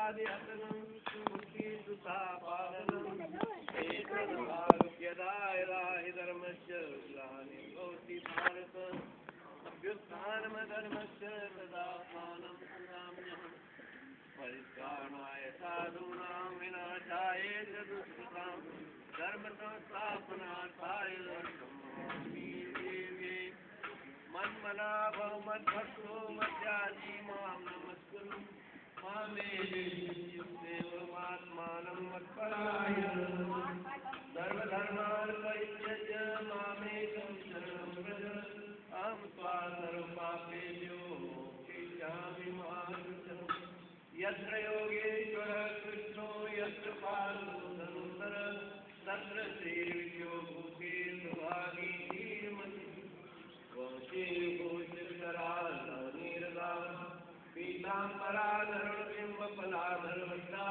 पादयातनं मुक्तिसुतापादनं एतदारोग्यदाय धर्मस्य ग्लानिर्भवति भारत अभ्युत्थानमधर्मस्य तदात्मानं सृजाम्यहम् परित्राणाय साधूनां विनाशाय च दुष्कृतां धर्मसंस्थापनार्थाय मन्मना भव मद्भक्तो मद्याजी मां नमस्कुरु मामे देवमात्मानं मत्परायणं सर्वधर्मान् परित्यज्य मामेकं शरणं व्रज अहं त्वा सर्वपापेभ्यो मोक्षयिष्यामि मा शुचः यत्र योगेश्वरः कृष्णो यत्र पार्थो धनुर्धरः तत्र श्रीविद्यो भूते सुभागी धीमहि वंशीभूषितरानीरदा पीताम्बराधरुणबिम्बफलाधरवृत्ता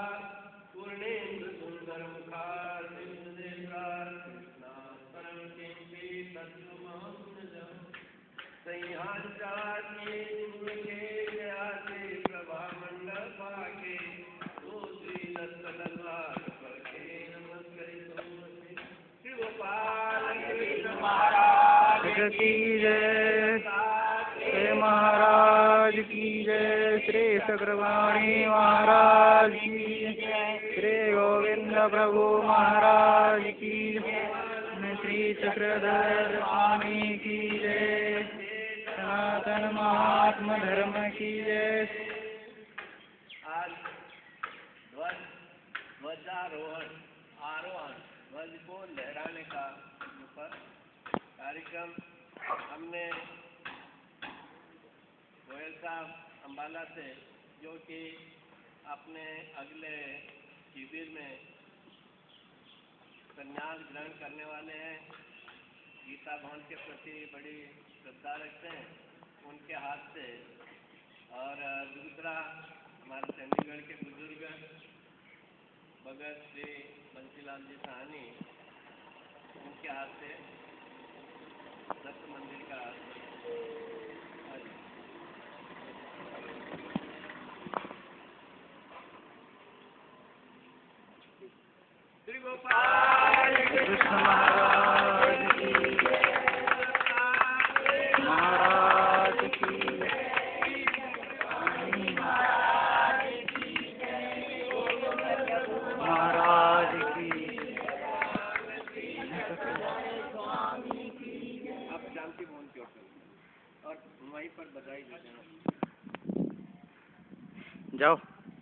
पूर्णेन्दुसुन्दरमुखार्निर्देशात् कृष्णास्परं किञ्चि तत्त्वमहं न जाने संहाचार्ये मुखे जयाते प्रभामण्डपाके श्रीदत्तलल्लाटपके नमस्कृतं श्री गोपाल कृष्ण महाराज की जय श्री महाराज की जय श्री चक्रवाणी महाराज की जय श्री गोविंद प्रभु महाराज की जय श्री चक्रधर स्वामी की जय सनातन महात्मा धर्म की जय। आज ध्वजारोहण आरोहण ध्वज को लहराने का कार्यक्रम हमने गोयल साहब अम्बाला से, जो कि अपने अगले शिविर में संन्यास ग्रहण करने वाले हैं, गीता भवन के प्रति बड़ी श्रद्धा रखते हैं, उनके हाथ से, और दूसरा हमारे चंडीगढ़ के बुजुर्ग भगत श्री बंसीलाल जी साहनी, उनके हाथ से दत्त मंदिर का श्री गोपाल कृष्ण महाराज की महाराज की महाराज की। आप जानती भवन की और वहीं पर बधाई दे देना। जाओ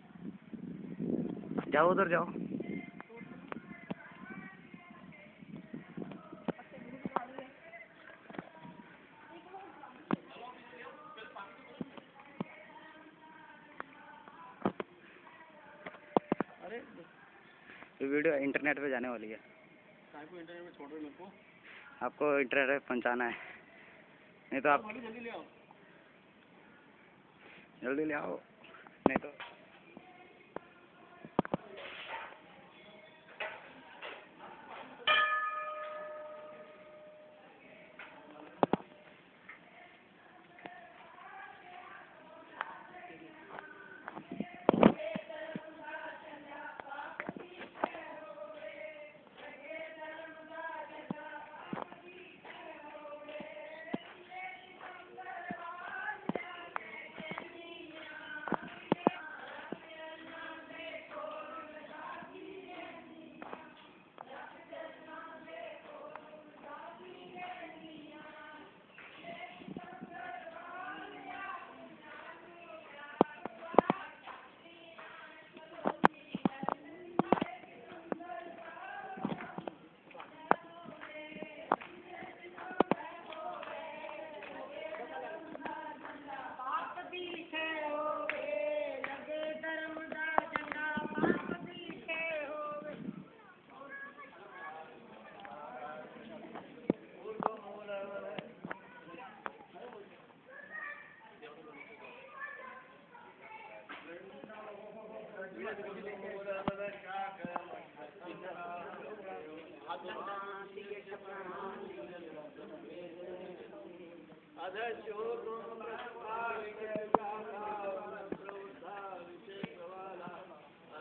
जाओ उधर जाओ। ये वीडियो इंटरनेट पे जाने वाली है। आपको इंटरनेट में छोड़ दो, मेरे को आपको इंटरनेट पे पहुंचाना है, नहीं तो आप जल्दी ले आओ, नहीं तो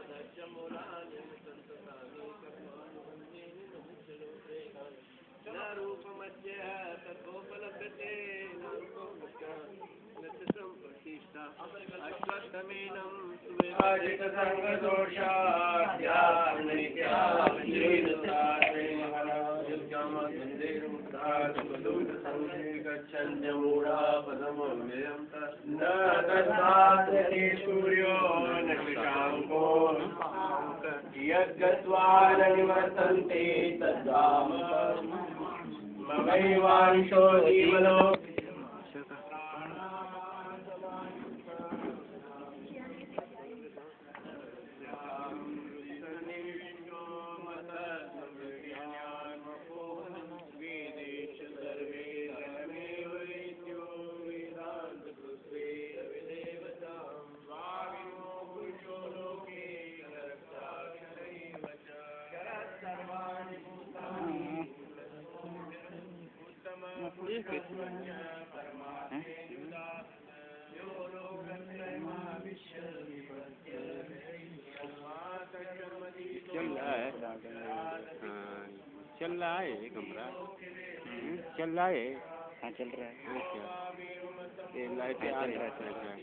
न रूपमद्य तथोपलभ्यते प्रतिष्ठा अश्वत्थमेनं सूर्यो न शशाङ्को यद्गत्वा न निवर्तन्ते तद्धाम ममैवांशो जीवनो चल रहा है कमरा चल रहा है। हाँ चल रहा है। अच्छा ये लाइटें आ रही है।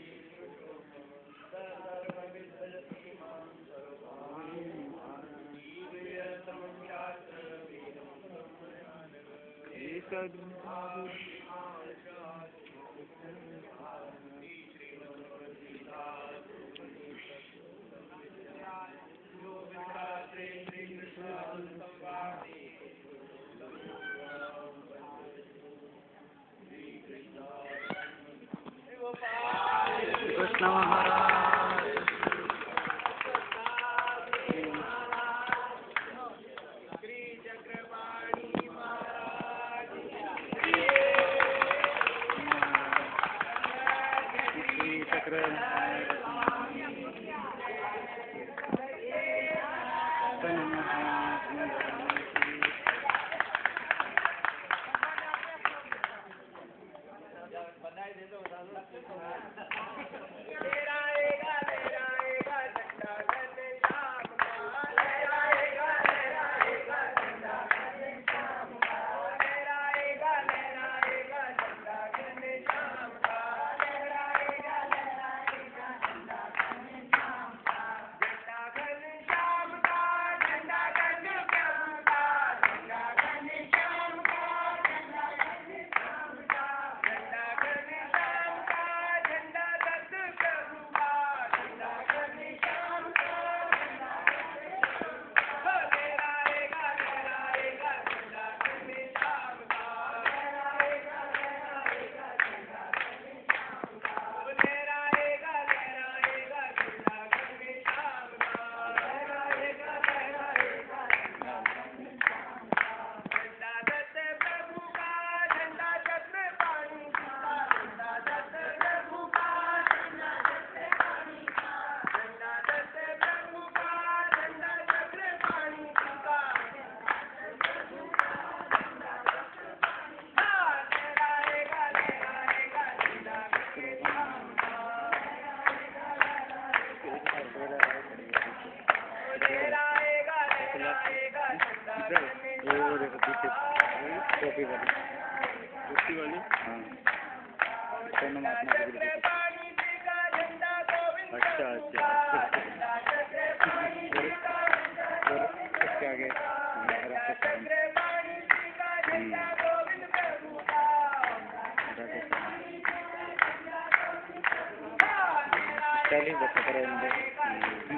कृष्ण महाराज श्री चक्रपाणी महाराज श्री चक्र बधाई दे दो टोपी वाली हाँ दोनों महात्मा की भी अच्छा अच्छा और उसके आगे राजस्थान 40 बच्चे करेंगे।